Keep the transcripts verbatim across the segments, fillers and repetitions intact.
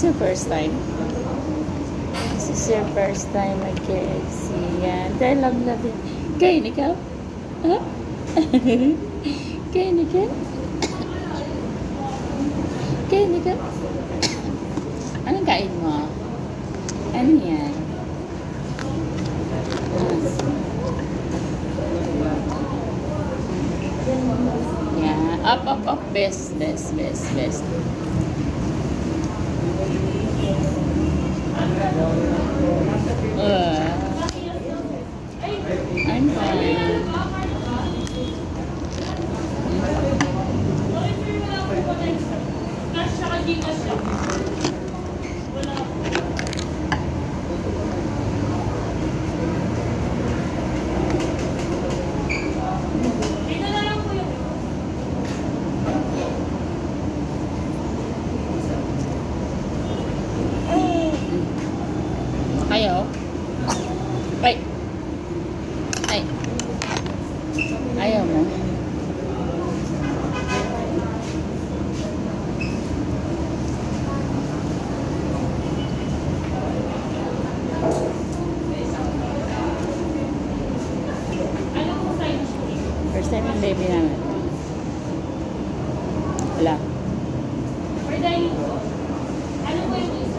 This is your first time? This is your first time at K F C. Yan. Dahil love love it. Kain ikaw? Ha? Kain ikaw? Kain ikaw? Anong kain mo? Ano yan? Yeah. Up, up, up. Best, best, best, best. Uh, I'm fine. Ayaw. Ay. Ay. Ayaw mo. First time yung baby namin. Wala. Ano po yung isa?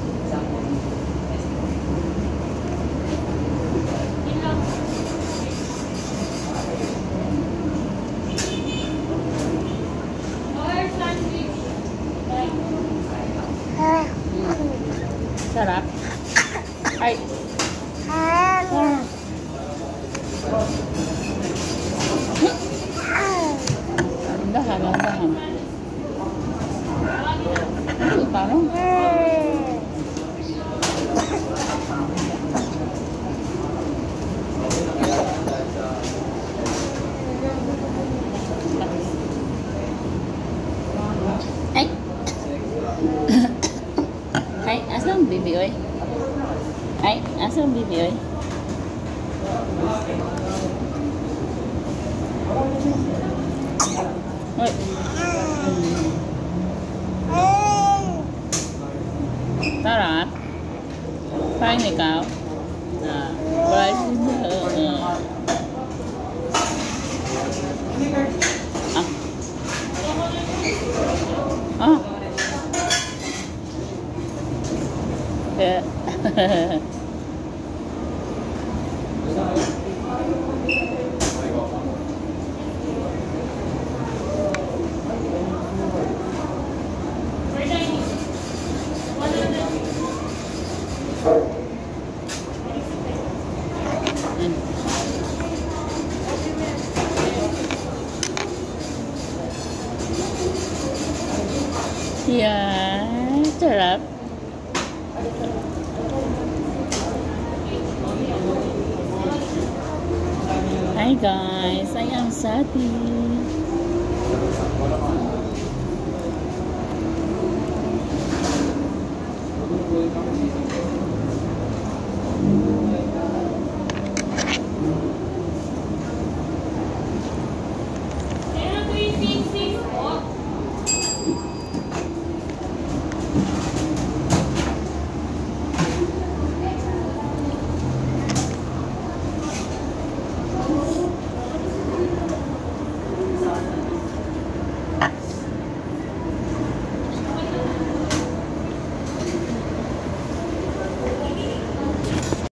Sarap. Ay. Ah. Dahan, dahan. Ito parang. Ay. Ay, asam bibi oy. Ay, asam bibi oy. Oy. Sarap. Paano ikaw? Ah, bye. Ah. Ah. Yeah, sarap. Hi guys, I am Sati.